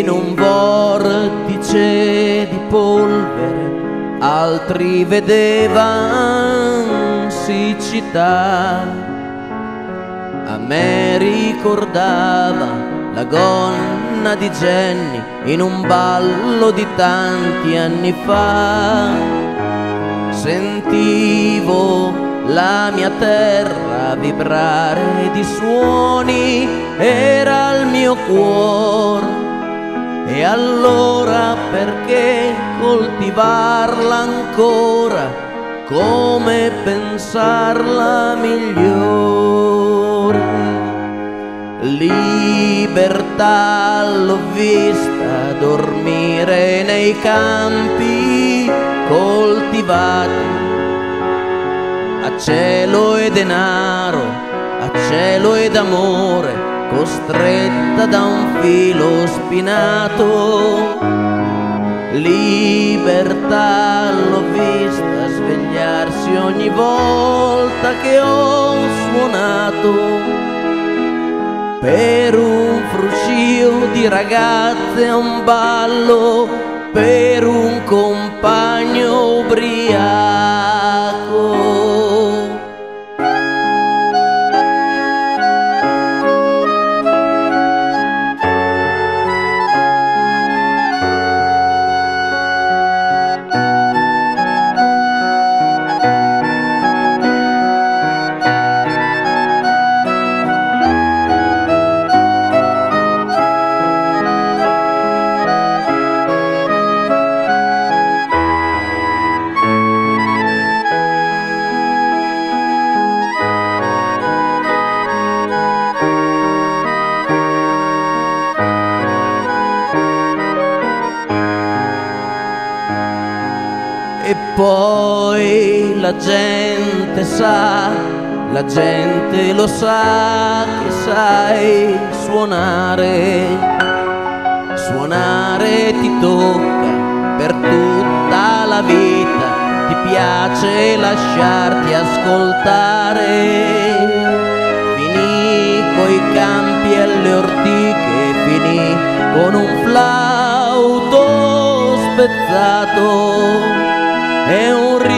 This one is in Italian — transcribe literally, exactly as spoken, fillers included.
in un vortice di polvere, altri vedevan siccità. A me ricordava la gonna di Jenny in un ballo di tanti anni fa. Sentivo la mia terra vibrare di suoni, era il mio cuore. E allora perché coltivarla ancora, come pensarla migliore? Libertà l'ho vista dormire nei campi coltivati, a cielo e denaro, a cielo ed amore, costretta da un filo spinato. Libertà l'ho vista svegliarsi ogni volta che ho suonato, per un fruscio di ragazze a un ballo, per un compagno ubriaco. E poi la gente sa, la gente lo sa che sai suonare. Suonare ti tocca per tutta la vita, ti piace lasciarti ascoltare. Finì coi campi e le ortiche, finì con un flauto spezzato e un